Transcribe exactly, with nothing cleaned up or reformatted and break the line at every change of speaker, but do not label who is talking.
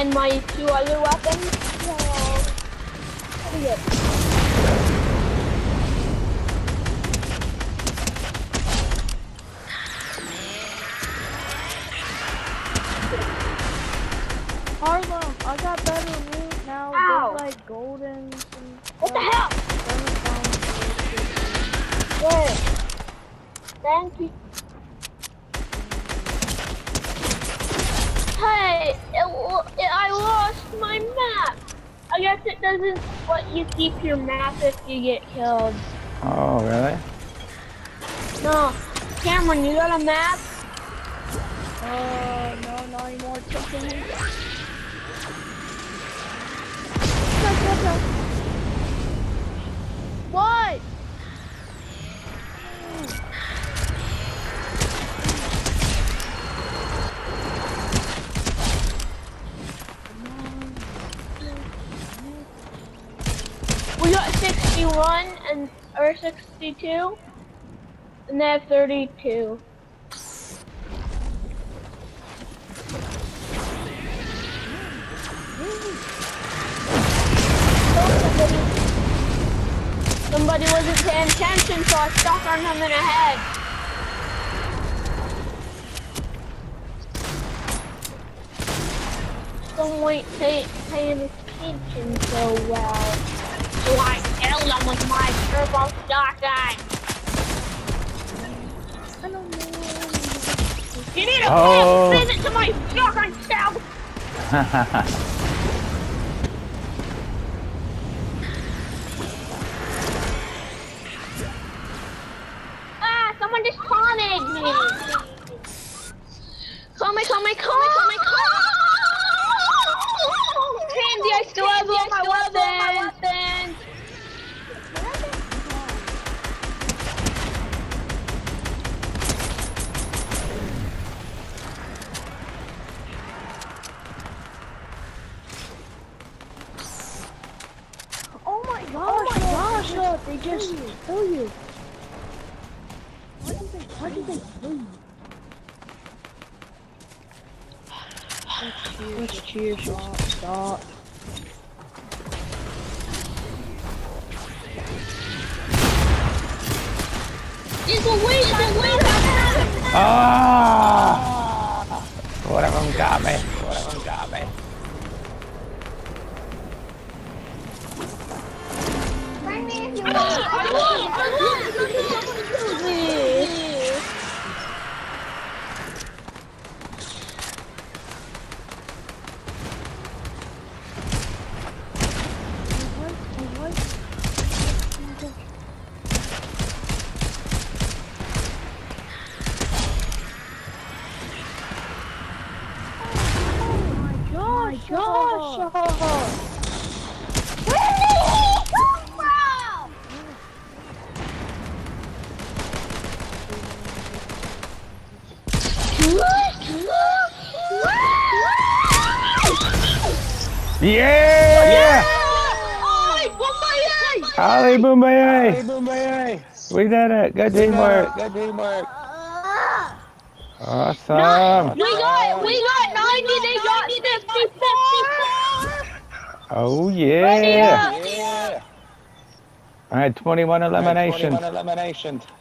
and my two other weapons. So, pretty good.
Harlem, I got better loot now.
Ow.
There's like golden and
What the hell? Good. Thank you. Hey, it, it, I lost my map. I guess it doesn't let you keep your map if you get killed.
Oh, really?
No. Cameron, you got a map?
Uh, no, not anymore. Taking it. What?
We got sixty-one and or sixty-two, and they have thirty-two. Somebody wasn't paying attention, so I stuck on him in the head. Some weren't pay, paying attention so well. So I killed him with my turbo shotgun.
I don't know.
You need a
Oh.
quick visit to my shotgun cell. Ah, someone just taunted me. Call me, call me, call me, call me, call me. Candy, I still have all my weapons.
Oh my gosh! Oh my gosh! Look, they just kill you. Why did they? Why did they kill you? Let's cheer. Stop. Stop.
It's a wait, it's a wait.
Ah! One of them got me. One of them got me.
Bring me if you want. I want, I want. Someone kill me.
Gosh! Gosh!
Where did he come from?
Yeah!
Ay, Bombay!
Ali Boombayay! We did it. Good teamwork. Good teamwork. Awesome.
We got, we got ninety, they got fifty-four!
Oh yeah. I had twenty-one eliminations.